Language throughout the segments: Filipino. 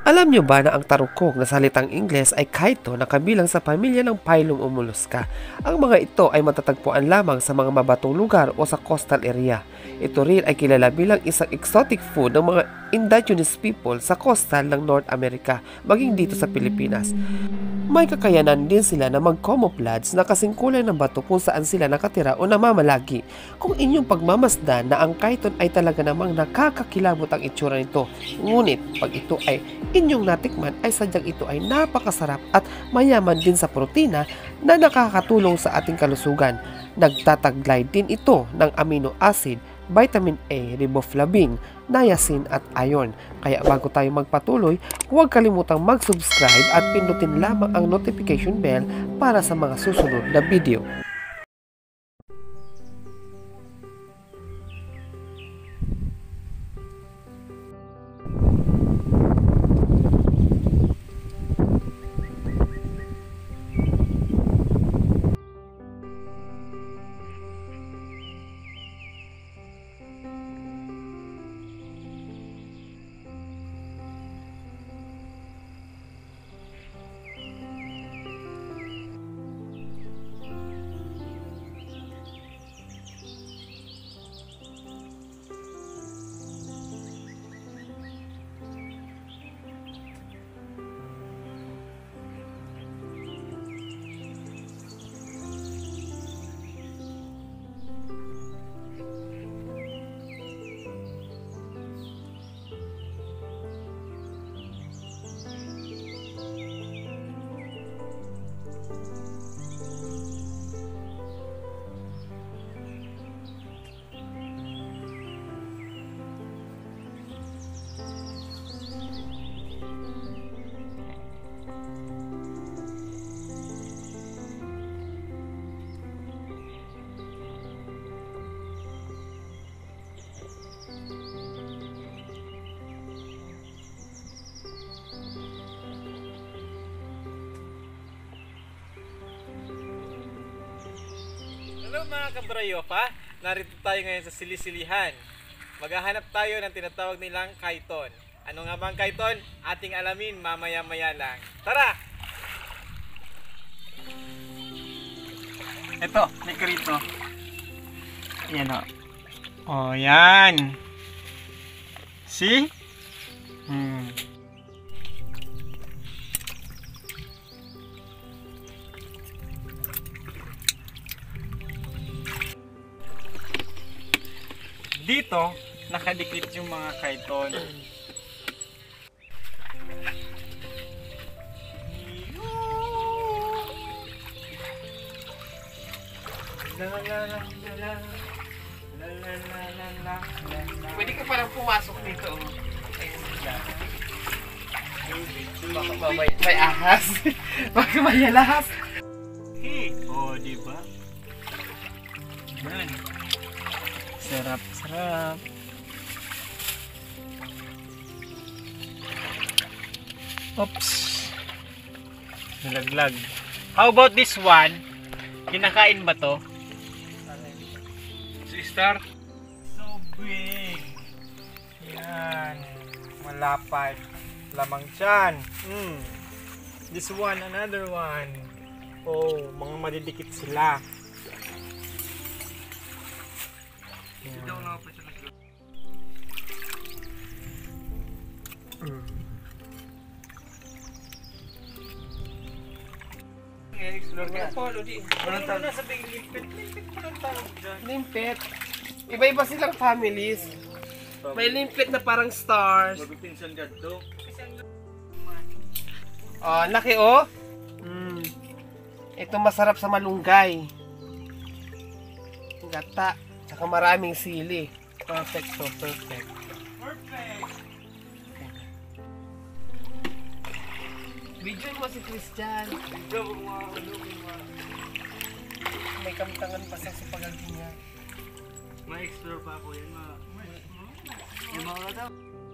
Alam nyo ba na ang tarukog na salitang Ingles ay chiton na kabilang sa pamilya ng phylum o mollusca? Ang mga ito ay matatagpuan lamang sa mga mabatong lugar o sa coastal area. Ito rin ay kilala bilang isang exotic food ng mga indigenous people sa coastal ng North America, maging dito sa Pilipinas. May kakayanan din sila na mag-camouflage na kasing kulay ng bato kung saan sila nakatira o namamalagi. Kung inyong pagmamasdan na ang chiton ay talaga namang nakakakilabot ang itsura nito, ngunit pag ito ay inyong natikman ay sadyang ito ay napakasarap at mayaman din sa protina na nakakatulong sa ating kalusugan. Nagtataglay din ito ng amino acid, vitamin A, riboflavin, niacin at iron. Kaya bago tayo magpatuloy, huwag kalimutang mag-subscribe at pindutin lamang ang notification bell para sa mga susunod na video. Hello mga kabrayopa, narito tayo ngayon sa silisilihan. Maghahanap tayo ng tinatawag nilang chiton. Ano nga ba ang chiton? Ating alamin mamaya-maya lang. Tara! Ito, may krito. Yan o. Oh, yan. See? Dito, nakadikit yung mga chiton. Pwede ka parang pumasok dito. Baka may ahas. Baka may alahas. Oh, diba? Yan. Sarap, sarap. Oops. Nalaglag. How about this one? Kinakain ba to? Sister? So big. Yan. Malapad. Lamang dyan. This one, another one. Oh, mga madidikit sila. Explore nga. Follow di. Walang tawag. Nasa big limpet. Limpet pa lang tawag dyan. Limpet. Iba-iba silang families. May limpet na parang stars. Magpipinsan ka to. Oh, laki oh. Ito masarap sa malunggay. Gata. Tsaka maraming sili. Perfect to, perfect. Perfect! Video mo si Christian. Video mo mga May kamtangan pa sa pagaging niya. ma-explore pa ako yan. Yung mga daw.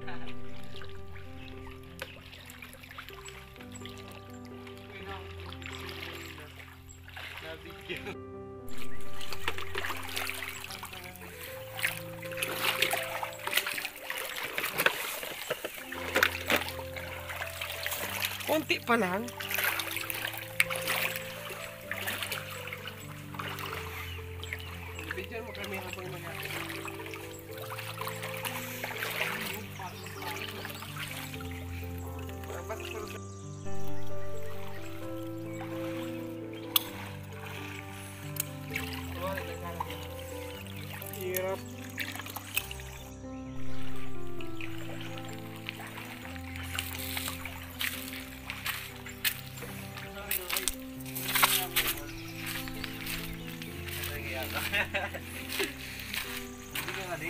Nabigyan. Konti pa lang. Bigyan mo kami habang hirap. Hindi ka nga di.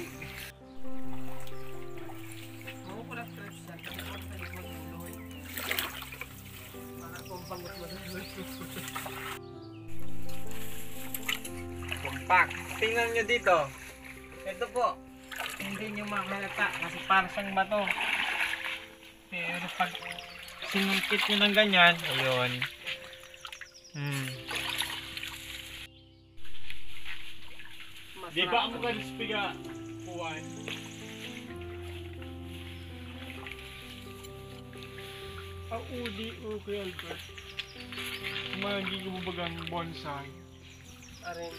Makukulat stress yan. Kapag sa likod muloy. Para kung pangot mo Compact. Tingnan nyo dito. Ito po. Hindi nyo makalata kasi parang siyang bato. Pero pag sinumpit nyo ng ganyan, ayun. Di ba mo ka dispiga kuwan? Udi okay Albert. Hindi ko mabagang bonsai. Arin.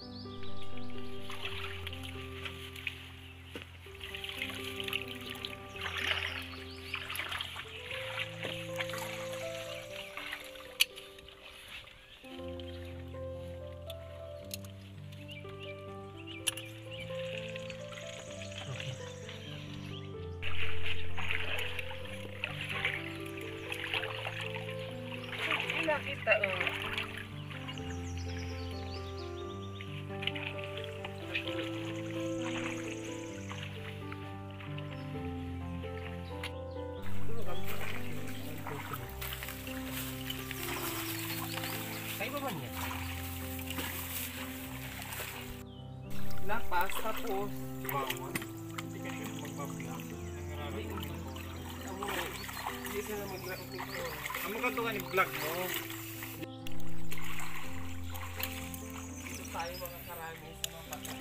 Nakita Kaya ba niya? Lapas, tapos Bawon. Hindi ka nila magbablog. hindi sila mag-vlog nito. Amo ka to ka ni-vlog mo. Dito tayo mga karami sa mga patay.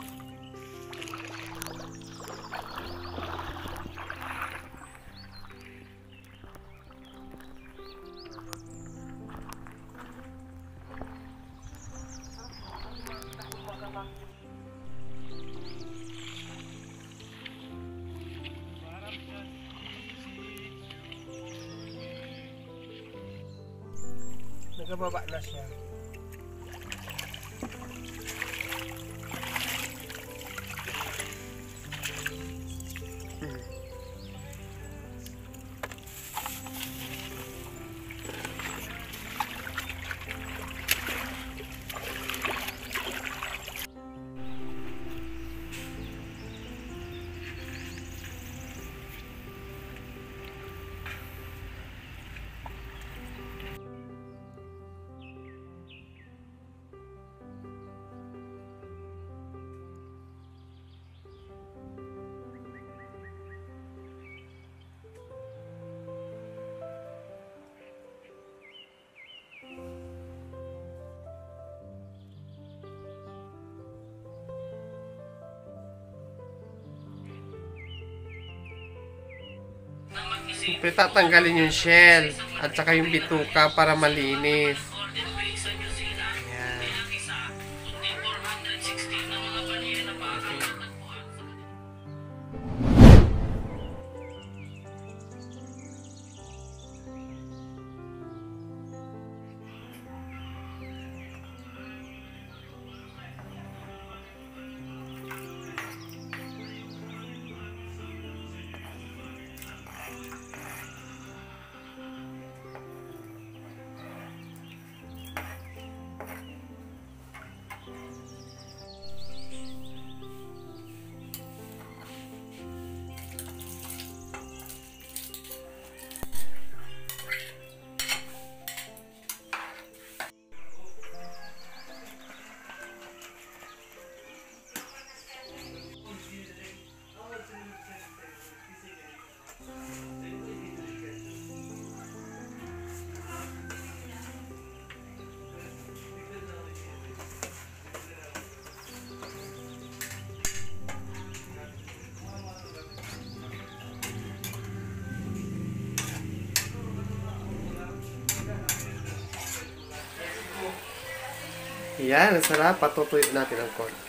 Nagababa na siya. Siyempre tatanggalin yung shell at saka yung bituka para malinis. Ayan. Ayan, ang sarap. Patutuyo natin ang konti.